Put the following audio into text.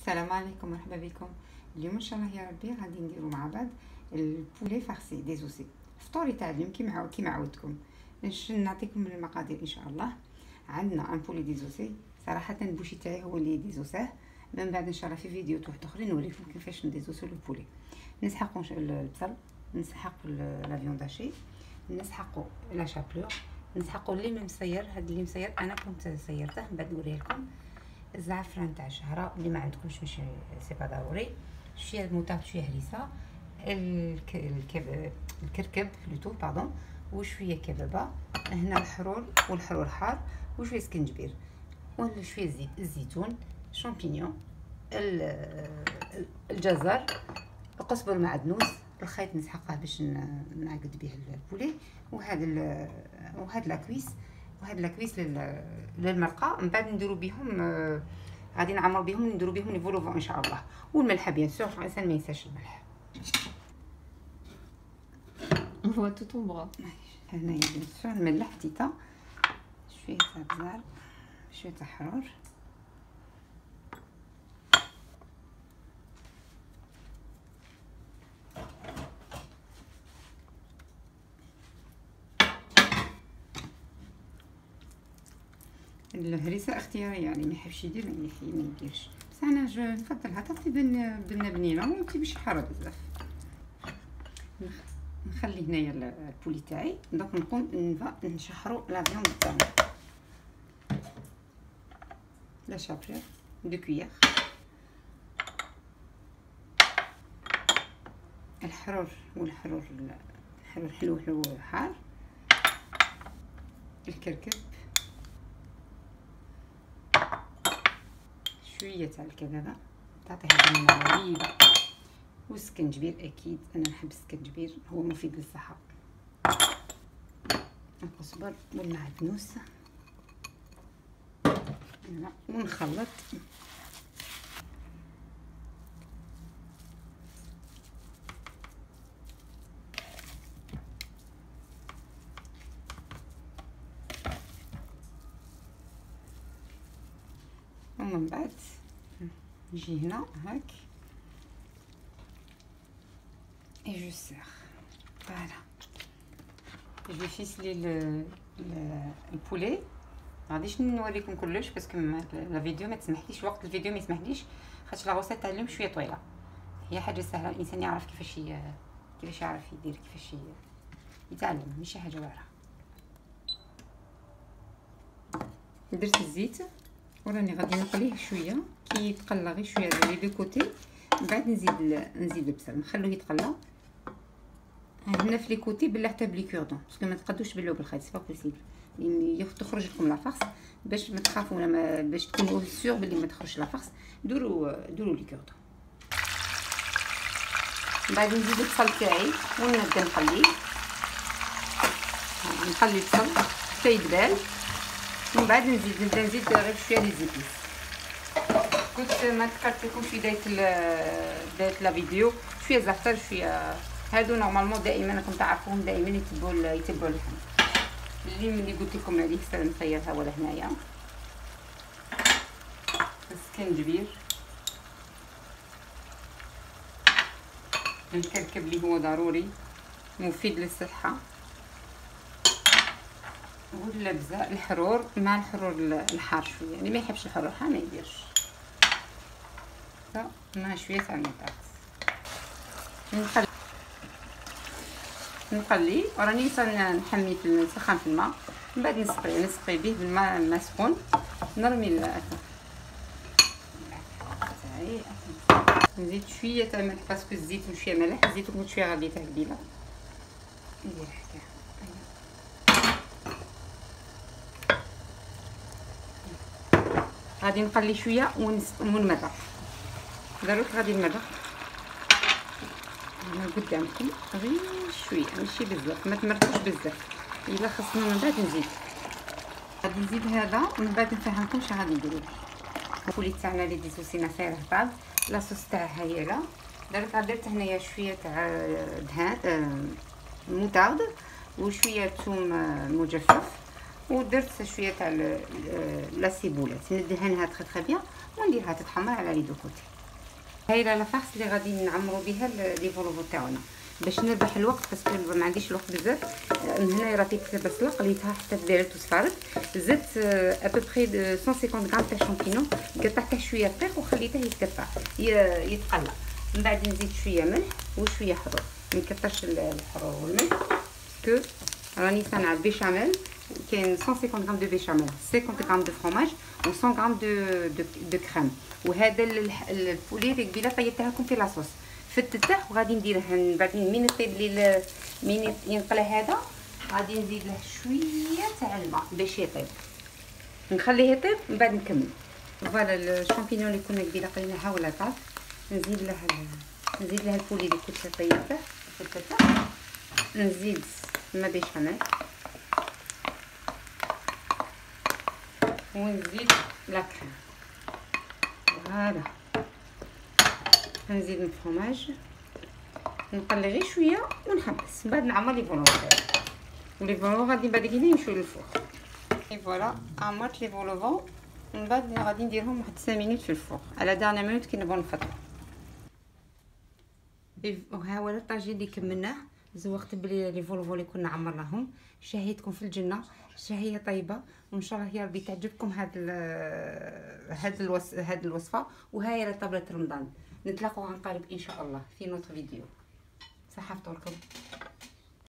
السلام عليكم، مرحبا بكم. اليوم ان شاء الله يا ربي غادي نديرو مع بعض البولي فارسي ديزوسي، فطوري تاع اليوم كيما عودتكم. نعطيكم المقادير ان شاء الله. عندنا ان بولي ديزوسي، صراحه البوشي تاعي هو اللي ديزوساه، من بعد ان شاء الله في فيديوهات واحد اخرين نوريكم كيفاش نديزوسو البولي. نسحقوا البصل، نسحقوا لا فيوند هاشي، نسحقوا لا شابلور، نسحقوا اللي مسير. هذا اللي مسير انا كنت سيرته، من بعد نوريه لكم. الزعفران تاع الشهرة اللي ما عندكمش ماشي سي با ضروري، شويه الموطار، شويه هريسه، الكركب بلوتو باردون، وشويه كبابه، هنا الحرور والحرور حار، وشويه سكنجبير، وشويه زيت الزيتون، شامبينيون، الجزر، القزبر المعدنوس، الخيط نسحقه باش نعقد به البولي، وهاد لاكويس، وهاد لاكويس للمرقه. من بعد نديرو بهم غادي نعمرو بهم، نديرو بهم لي فولوفون ان شاء الله. والملح بيان سور، الانسان ما ينساش الملح. هو توتو بغا هنايا بيان سور الملح تيتا، شويه تاع بزار، شويه تاع حرور، الهريسه اختياريه، يعني ما يحبش يدير ما يديرش، بس انا نفضلها تعطي بنه بنينه وانت باش حاره بزاف. نخلي هنايا البولي تاعي، دونك نقوم نشحرو لا فيوند تاعنا. لا شابلور دو كويير، الحرور حلو حار، الكركب، شويه تاع الكبابه تعطيها بنينه رهيبه، والسكنجبير اكيد انا نحب السكنجبير، هو مفيد للصحه، القزبر والمعدنوس، ونخلط. ومن بعد نجي هنا هاك et je serre. Voilà. Je vais ficeler le poulet. غاديش نوريكم كلش باسكو لا فيديو ما تسمحليش، وقت الفيديو ما يسمحليش، خاطر لا غوسيت تاع اليوم شويه طويله. هي حاجه سهله، الانسان يعرف كيفاش يعرف يدير، كيفاش يتعلم، ماشي حاجه واعره. درت الزيت وراني غادي نقليه شويه، كي يتقلى غير شويه لي دو كوتي، من بعد نزيد البصل نخلوه يتقلى. هنا في لي كوتي بلا حتى بلي كوردون، باسكو ما تقدوش بلو بالخيط، سي با بوسيبل، تخرج لكم لافاس. باش ما تخافوا ولا باش تكونوا سيغ بلي ما تخرجش لافاس، دوروا لي كوردون. من بعد نزيد البصل تاعي ونبدا نخلي البصل حتى يدبال، ومن بعد نبدا نزيد غير شويه لي زيبيس. كنت ما ذكرت لكم في بدايه لا فيديو شويه زعتر، شويه هادو نورمالمون دائما راكم تعرفوهم، دائما يتبعوا اللحم. اللي قلت لكم عليه مسيرها ولا هنايا السكنجبير، الكركب اللي هو ضروري مفيد للصحه، واللبزه الحرور، مع الحرور الحار شويه، اللي ما يحبش الحرور الحار ما يديرش، مع شويه تاع المطاط. نقلي وراني نحمي نسخن في الماء، من بعد نسقي به بالماء سخون، نرمي تاعي، نزيد شويه تاع ملح باسكو الزيت وشويه ملح، الزيت كنت شويه غليته قبيله، ندير حكا غادي نقلي شويه ونمرق، دروك غادي نمرق قدامكم غير شويه، ماشي بزاف، ما تمرقوش بزاف، الا خصنا من بعد غادي نزيد هذا، ومن بعد نفهمكم شنو غادي نديرو. البولي تاعنا اللي ديزوسينا سايره طاب، لاصوص تاعها هايله. درت هنايا شويه تاع دهان موطارد، وشويه ثوم مجفف، ودرت شويه تاع لا سيبولات، ندهنها تري بيان ونديرها تتحمر على لي دو كوتي. هاي لا فارس اللي غادي نعمروا بها لي فولوفو تاعنا باش نربح الوقت، باسكو ما عنديش الوقت بزاف. هنا راه البصله قليتها حتى دارت وصفرت. زدت ابوبري 150 غرام تاع شامبينون، قطعته شويه رقيق وخليته يتقطع يتقلى. من بعد نزيد شويه ملح وشويه حروق، ما نكثرش الحروق والملح باسكو راني صانعه بيشاميل. كاين 150 غرام دو بيشاميل، 50 غرام دو فرomاج و 100 غرام دو كريم. وهذا البولي اللي قبيله طيبته لكم في لاصوص فتته، وغادي نديره من بعد من يطيب لي من ينقلى هذا غادي نزيد له شويه تاع الماء باش يطيب، نخليه يطيب من بعد نكمل. فوالا الشامبينيون اللي كنا قبيله قليناها ولا طاف، نزيد لها البولي اللي كنت طيبته فتته، نزيد ما بيشاميل ونزيد لا كريم. فوالا نزيد الفرomاج، نقلي غير شويه ونحبس، من بعد نعمر لي فولو ولي فولو غادي بعد كده يمشيو للفوق. اي فوالا عمرت لي فولو، من بعد غادي نديرهم واحد 5 مينوت في الفوق على دارنا مينوت كي نبغوا نفطروا. ها هو الطاجين اللي كملناه. زوقت بلي لي فولو اللي كنا عمرناهم. شهيتكم في الجنه، شهيه طيبه، وان شاء الله يا ربي تعجبكم هاد الوصفه. وهاي طابله رمضان. نتلاقوا عن قريب ان شاء الله في نوت فيديو. صحه فطوركم.